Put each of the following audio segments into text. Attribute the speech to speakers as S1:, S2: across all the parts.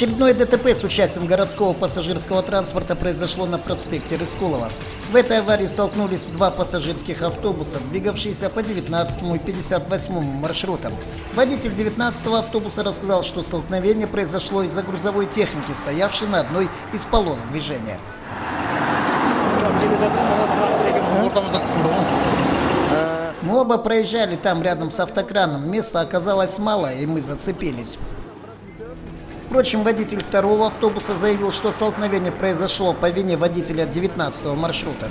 S1: Очередное ДТП с участием городского пассажирского транспорта произошло на проспекте Рыскулова. В этой аварии столкнулись два пассажирских автобуса, двигавшиеся по 19 и 58 маршрутам. Водитель 19-го автобуса рассказал, что столкновение произошло из-за грузовой техники, стоявшей на одной из полос движения. Мы оба проезжали там рядом с автокраном, места оказалось мало, и мы зацепились. Впрочем, водитель второго автобуса заявил, что столкновение произошло по вине водителя 19-го маршрута.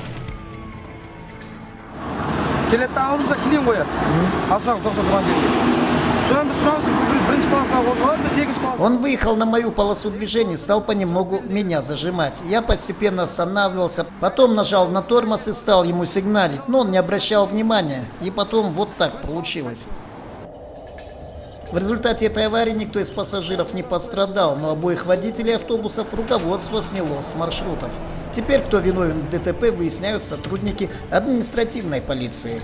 S1: Он выехал на мою полосу движения, стал понемногу меня зажимать. Я постепенно останавливался, потом нажал на тормоз и стал ему сигналить, но он не обращал внимания. И потом вот так получилось. В результате этой аварии никто из пассажиров не пострадал, но обоих водителей автобусов руководство сняло с маршрутов. Теперь, кто виновен в ДТП, выясняют сотрудники административной полиции.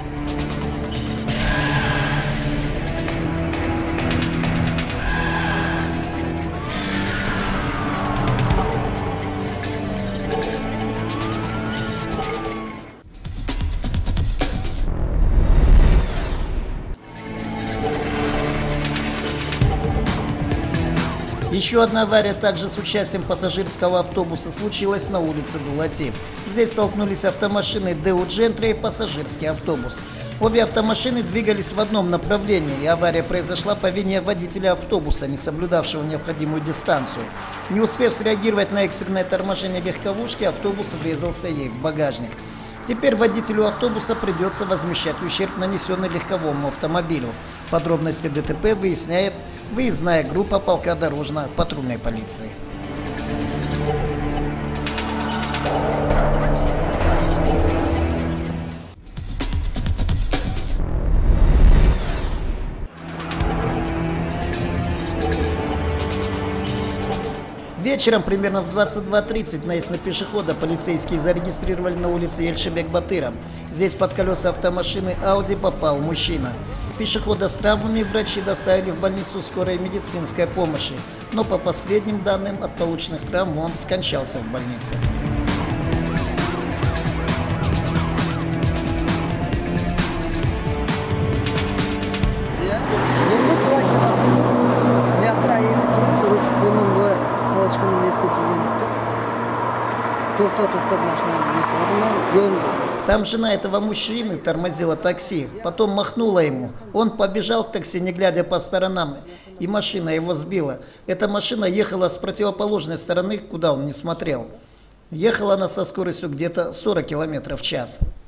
S1: Еще одна авария, также с участием пассажирского автобуса, случилась на улице Дулати. Здесь столкнулись автомашины Дэу Джентри и пассажирский автобус. Обе автомашины двигались в одном направлении, и авария произошла по вине водителя автобуса, не соблюдавшего необходимую дистанцию. Не успев среагировать на экстренное торможение легковушки, автобус врезался ей в багажник. Теперь водителю автобуса придется возмещать ущерб, нанесенный легковому автомобилю. Подробности ДТП выясняет выездная группа полка дорожно-патрульной полиции. Вечером, примерно в 22:30, наезд на пешехода полицейские зарегистрировали на улице Эльшебек-Батыра. Здесь под колеса автомашины Audi попал мужчина. Пешехода с травмами врачи доставили в больницу скорой медицинской помощи, но по последним данным от полученных травм он скончался в больнице. Там жена этого мужчины тормозила такси, потом махнула ему. Он побежал к такси, не глядя по сторонам, и машина его сбила. Эта машина ехала с противоположной стороны, куда он не смотрел. Ехала она со скоростью где-то 40 км в час.